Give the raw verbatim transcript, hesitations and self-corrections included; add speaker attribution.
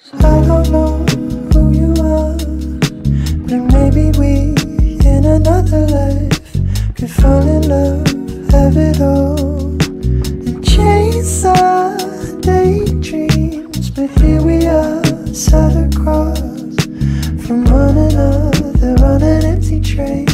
Speaker 1: I don't know who you are, but maybe we in another life could fall in love, have it all, and chase our daydreams. But here we are, sat across from one another on an empty train.